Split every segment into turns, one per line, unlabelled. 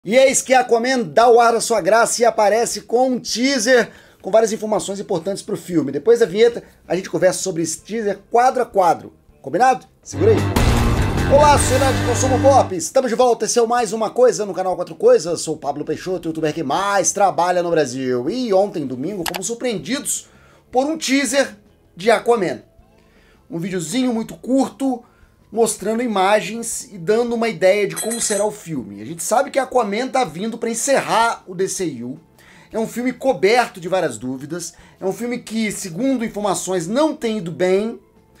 E eis que Aquaman dá o ar da sua graça e aparece com um teaser com várias informações importantes pro filme. Depois da vinheta, a gente conversa sobre esse teaser quadro a quadro. Combinado? Segura aí. Olá, sociedade de consumo pop! Estamos de volta, esse é o Mais Uma Coisa no canal Quatro Coisas. Sou o Pablo Peixoto, o youtuber que mais trabalha no Brasil. E ontem, domingo, fomos surpreendidos por um teaser de Aquaman. Um videozinho muito curto, mostrando imagens e dando uma ideia de como será o filme. A gente sabe que Aquaman tá vindo para encerrar o DCU. É um filme coberto de várias dúvidas. É um filme que, segundo informações, não tem ido bem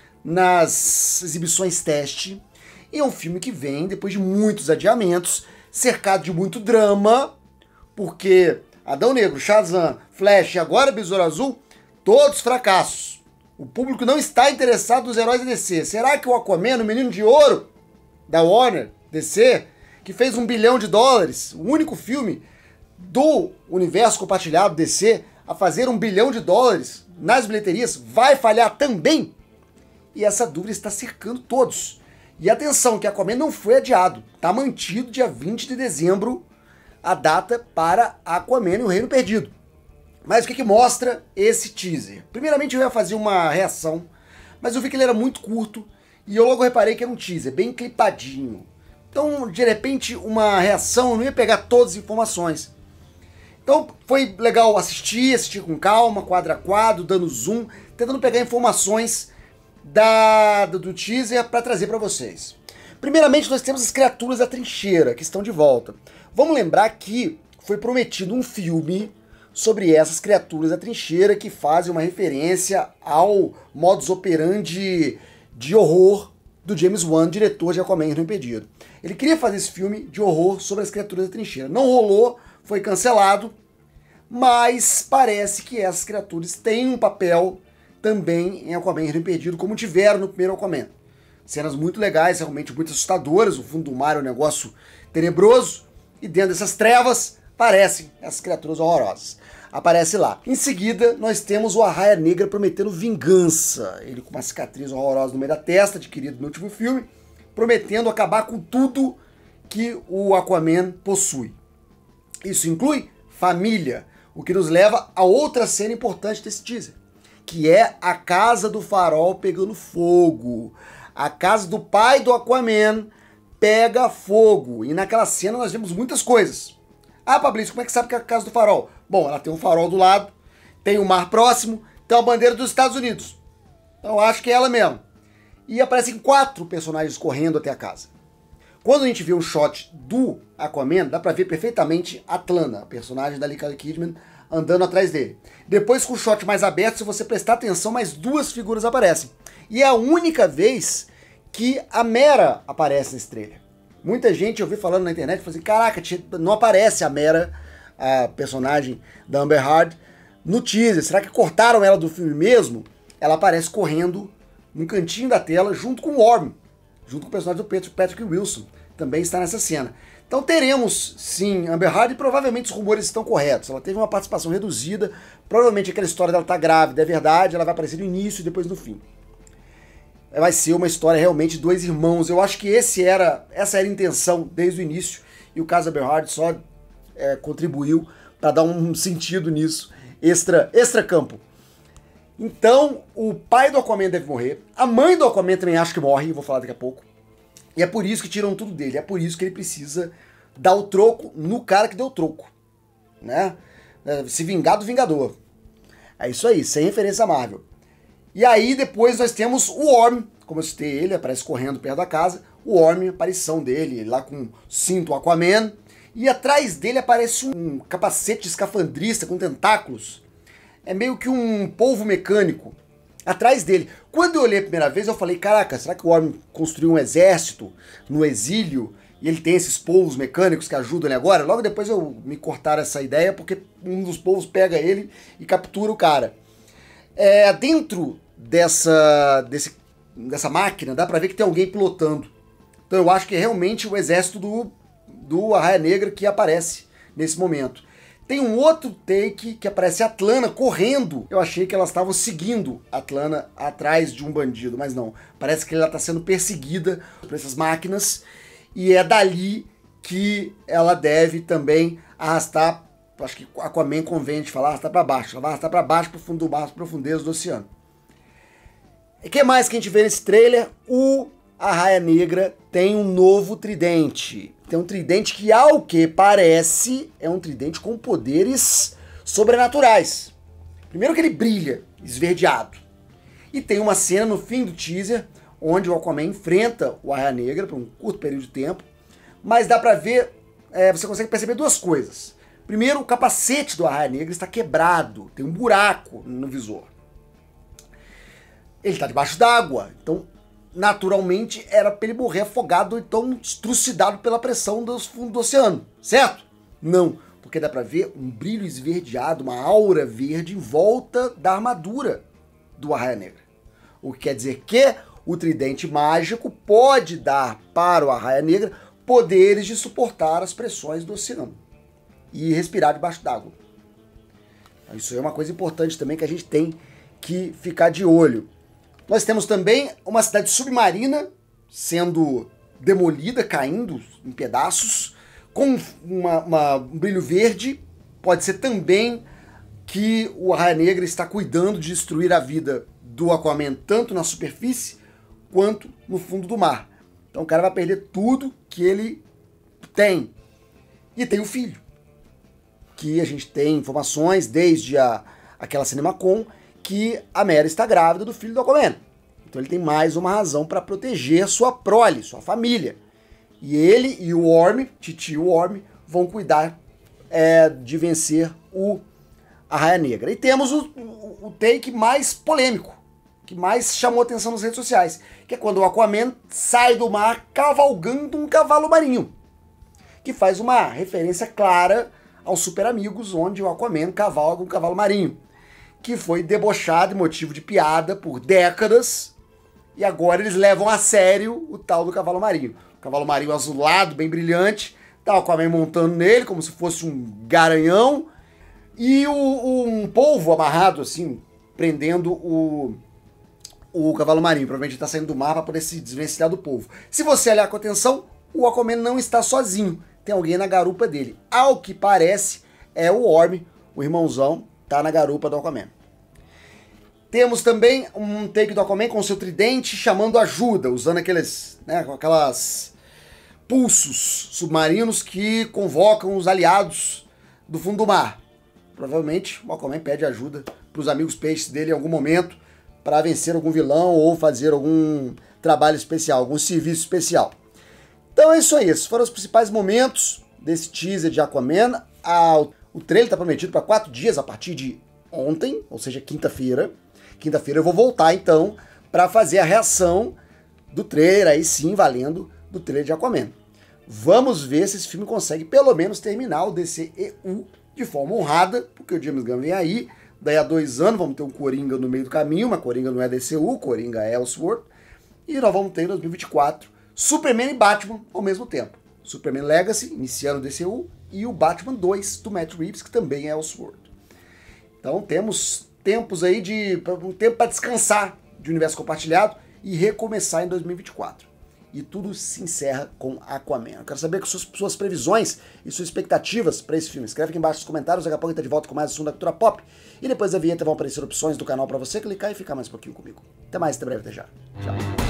nas exibições teste. E é um filme que vem depois de muitos adiamentos, cercado de muito drama, porque Adão Negro, Shazam, Flash e agora Besouro Azul, todos fracassos. O público não está interessado nos heróis da DC. Será que o Aquaman, o Menino de Ouro da Warner, DC, que fez $1 bilhão, o único filme do universo compartilhado DC a fazer $1 bilhão nas bilheterias, vai falhar também? E essa dúvida está cercando todos. E atenção, que Aquaman não foi adiado. Está mantido dia 20 de dezembro a data para Aquaman e o Reino Perdido. Mas o que mostra esse teaser? Primeiramente eu ia fazer uma reação, mas eu vi que ele era muito curto e eu logo reparei que era um teaser, bem clipadinho. Então, de repente, uma reação, eu não ia pegar todas as informações. Então foi legal assistir com calma, quadro a quadro, dando zoom, tentando pegar informações do teaser para trazer para vocês. Primeiramente nós temos as criaturas da trincheira, que estão de volta. Vamos lembrar que foi prometido um filme sobre essas criaturas da trincheira que fazem uma referência ao modus operandi de horror do James Wan, diretor de Aquaman e o Reino Perdido. Ele queria fazer esse filme de horror sobre as criaturas da trincheira. Não rolou, foi cancelado, mas parece que essas criaturas têm um papel também em Aquaman e o Reino Perdido, como tiveram no primeiro Aquaman. Cenas muito legais, realmente muito assustadoras, o fundo do mar é um negócio tenebroso, e dentro dessas trevas aparecem essas criaturas horrorosas. Aparece lá. Em seguida, nós temos o Arraia Negra prometendo vingança. Ele com uma cicatriz horrorosa no meio da testa, adquirido no último filme, prometendo acabar com tudo que o Aquaman possui. Isso inclui família, o que nos leva a outra cena importante desse teaser, que é a casa do farol pegando fogo. A casa do pai do Aquaman pega fogo. E naquela cena nós vemos muitas coisas. Ah, Fabrício, como é que sabe que é a casa do farol? Bom, ela tem um farol do lado, tem um mar próximo, tem uma bandeira dos Estados Unidos. Então eu acho que é ela mesmo. E aparecem 4 personagens correndo até a casa. Quando a gente vê o shot do Aquaman, dá pra ver perfeitamente a Atlanna, a personagem da Nicole Kidman, andando atrás dele. Depois, com o shot mais aberto, se você prestar atenção, mais 2 figuras aparecem. E é a única vez que a Mera aparece nesse trailer. Muita gente eu vi falando na internet, falando assim, caraca, não aparece a Mera, a personagem da Amber Heard, no teaser. Será que cortaram ela do filme mesmo? Ela aparece correndo num cantinho da tela, junto com o Orm, junto com o personagem do Patrick Wilson, também está nessa cena. Então teremos, sim, Amber Heard, e provavelmente os rumores estão corretos. Ela teve uma participação reduzida, provavelmente aquela história dela tá grávida, é verdade, ela vai aparecer no início e depois no fim. Vai ser uma história realmente de 2 irmãos. Eu acho que essa era a intenção desde o início, e o caso Amber Heard só contribuiu para dar um sentido nisso, extra campo. Então, o pai do Aquaman deve morrer, a mãe do Aquaman também acho que morre, eu vou falar daqui a pouco. E é por isso que tiram tudo dele, é por isso que ele precisa dar o troco no cara que deu o troco, né? Se vingar do Vingador. É isso aí, sem referência a Marvel. E aí depois nós temos o Orm, como eu citei ele, aparece correndo perto da casa, o Orm, a aparição dele, lá com cinto Aquaman, e atrás dele aparece um capacete escafandrista com tentáculos, é meio que um polvo mecânico, atrás dele. Quando eu olhei a primeira vez, eu falei, caraca, será que o Orm construiu um exército no exílio e ele tem esses polvos mecânicos que ajudam ele agora? Logo depois me cortaram essa ideia, porque um dos polvos pega ele e captura o cara. Dentro dessa máquina, dá pra ver que tem alguém pilotando. Então eu acho que é realmente o exército do Arraia Negra que aparece nesse momento. Tem um outro take que aparece a Atlanna correndo. Eu achei que elas estavam seguindo a Atlanna atrás de um bandido, mas não. Parece que ela está sendo perseguida por essas máquinas e é dali que ela deve também arrastar, acho que Aquaman convém a gente falar, arrastar para baixo. Ela vai arrastar para baixo, pro fundo do mar, as profundezas do oceano. E o que mais que a gente vê nesse trailer? O Arraia Negra tem um novo tridente. Tem um tridente que, ao que parece, é um tridente com poderes sobrenaturais. Primeiro que ele brilha, esverdeado. E tem uma cena no fim do teaser, onde o Aquaman enfrenta o Arraia Negra por um curto período de tempo. Mas dá pra ver, você consegue perceber duas coisas. Primeiro, o capacete do Arraia Negra está quebrado, tem um buraco no visor. Ele está debaixo d'água, então naturalmente era para ele morrer afogado, então trucidado pela pressão dos fundos do oceano, certo? Não, porque dá para ver um brilho esverdeado, uma aura verde em volta da armadura do Arraia Negra. O que quer dizer que o tridente mágico pode dar para o Arraia Negra poderes de suportar as pressões do oceano e respirar debaixo d'água. Isso é uma coisa importante também que a gente tem que ficar de olho. Nós temos também uma cidade submarina sendo demolida, caindo em pedaços, com um brilho verde. Pode ser também que o Arraia Negra está cuidando de destruir a vida do Aquaman, tanto na superfície quanto no fundo do mar. Então o cara vai perder tudo que ele tem. E tem o filho, que a gente tem informações desde aquela CinemaCon, que a Mera está grávida do filho do Aquaman. Então ele tem mais uma razão para proteger sua prole, sua família. E ele e o Orm, Titio Orm, vão cuidar de vencer o Arraia Negra. E temos o take mais polêmico, que mais chamou atenção nas redes sociais, que é quando o Aquaman sai do mar cavalgando um cavalo marinho, que faz uma referência clara aos Super Amigos, onde o Aquaman cavalga um cavalo marinho, que foi debochado e motivo de piada por décadas, e agora eles levam a sério o tal do cavalo marinho. O cavalo marinho azulado, bem brilhante, tá o Aquaman montando nele como se fosse um garanhão, e um polvo amarrado, assim, prendendo o cavalo marinho. Provavelmente ele tá saindo do mar para poder se desvencilhar do polvo. Se você olhar com atenção, o Aquaman não está sozinho, tem alguém na garupa dele. Ao que parece, é o Orm, o irmãozão, tá na garupa do Aquaman. Temos também um take do Aquaman com seu tridente chamando ajuda, usando aquelas pulsos submarinos que convocam os aliados do fundo do mar. Provavelmente o Aquaman pede ajuda para os amigos peixes dele em algum momento para vencer algum vilão ou fazer algum trabalho especial, algum serviço especial. Então é isso aí, esses foram os principais momentos desse teaser de Aquaman. O trailer está prometido para 4 dias a partir de ontem, ou seja, quinta-feira. Quinta-feira eu vou voltar então para fazer a reação do trailer, aí sim, valendo, do trailer de Aquaman. Vamos ver se esse filme consegue pelo menos terminar o DCEU de forma honrada, porque o James Gunn vem aí, daí a 2 anos vamos ter um Coringa no meio do caminho, mas Coringa não é DCU, Coringa é Elseworld, e nós vamos ter em 2024 Superman e Batman ao mesmo tempo. Superman Legacy, iniciando o DCU, e o Batman 2 do Matt Reeves, que também é Elseworld. Então temos tempos aí um tempo para descansar de universo compartilhado e recomeçar em 2024. E tudo se encerra com Aquaman. Eu quero saber suas previsões e suas expectativas para esse filme. Escreve aqui embaixo nos comentários, daqui a pouco a gente tá de volta com mais assunto da cultura pop. E depois da vinheta vão aparecer opções do canal para você clicar e ficar mais um pouquinho comigo. Até mais, até breve, até já. Tchau.